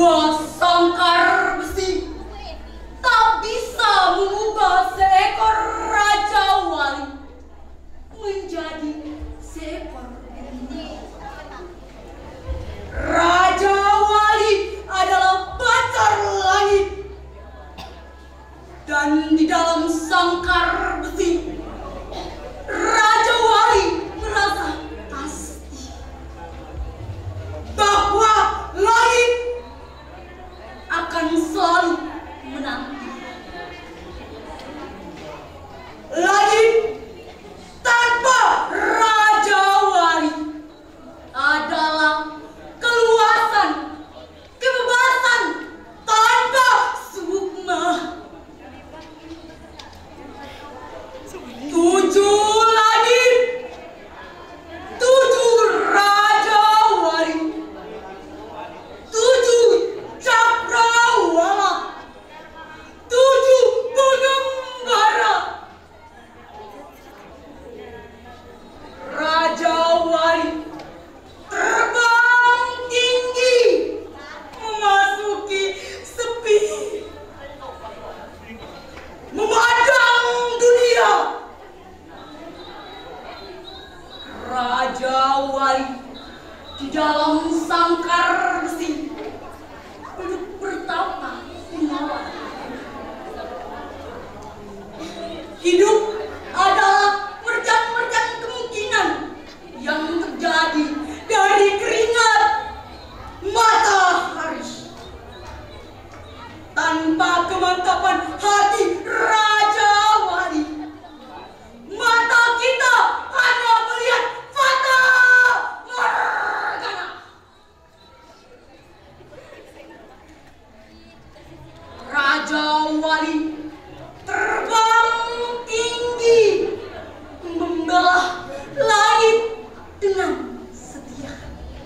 Dua sangkar besi tak bisa mengubah seekor Raja Wali menjadi seekor bumi. Raja Wali adalah pacar langit, dan di dalam sangkar besi Raja Wali merasa pasti bahwa langit akan selalu menanti. Langit tanpa Raja Wali adalah keluasan, kebebasan tanpa sukma. 7 langit, 7 Raja Wali, 7 cakrawala, 7 pengembara. Raja Wali terbang tinggi memasuki sepi, memandang dunia. Raja Wali di dalam sangkar besi duduk bertapa di malam. Hidup adalah merjang-merjang kemungkinan yang terjadi dari keringat matahari. Tanpa kemantapan hati Raja Wali, mata kita hanya melihat fata morgana. Raja Wali terbang tinggi membelah langit dengan setia,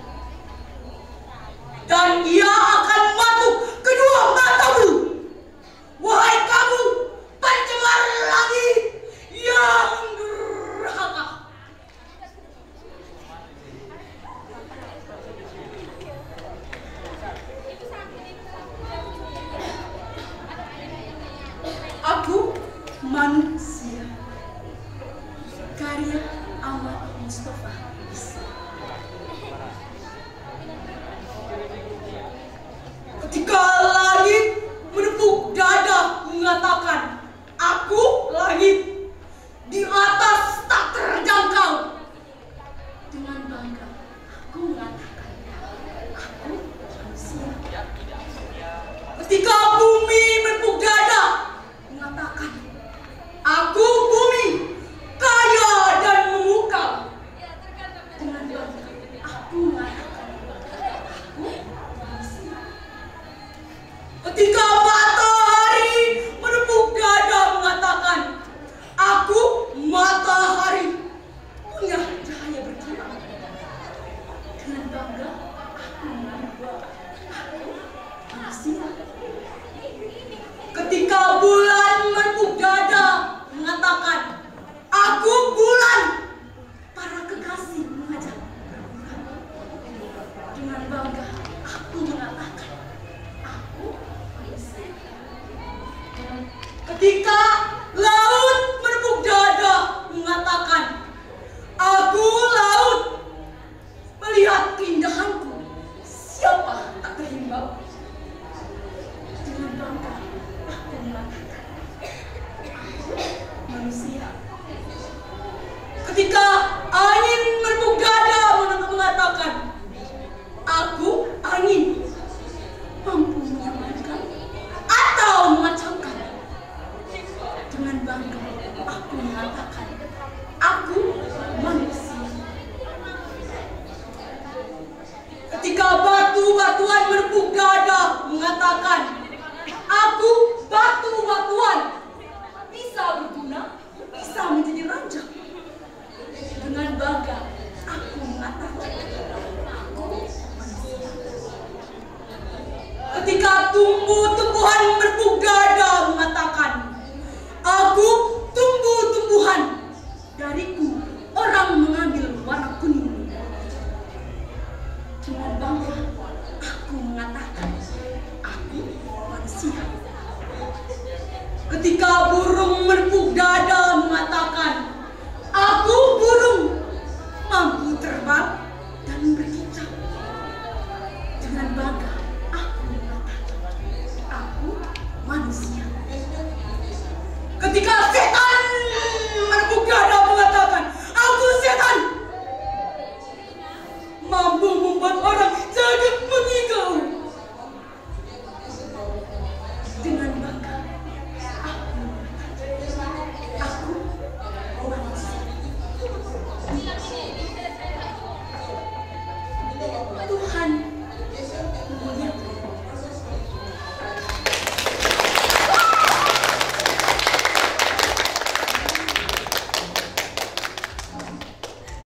dan ia akan mematuk kedua matamu, wahai kamu pencemar langit yang durhaka. Aku manusia, karya Ahmad Mustafa. Ketika langit menepuk dada mengatakan, aku langit, di atas tak terjangkau, dengan bangga aku mengatakan, aku manusia. Ketika bumi menepuk dada mengatakan, aku bumi, kaya dan memukau, dengan bangga aku mengatakan, aku manusia. Ketika matahari menepuk dada mengatakan, aku matahari, punya cahaya berkilau, dengan bangga aku mengatakan, aku manusia. Ketika bulan menepuk dada mengatakan, aku bulan, para kekasih mengajak berbulan, dengan bangga aku mengatakan, aku manusia. Ketika laut menepuk dada mengatakan, aku laut, melihat keindahanku, siapa tak terhimbau, dengan bangga aku mengatakan, aku manusia. Ketika angin menepuk dada mengatakan, aku angin, mampu menyamankan atau memacamkan, dengan bangga aku mengatakan,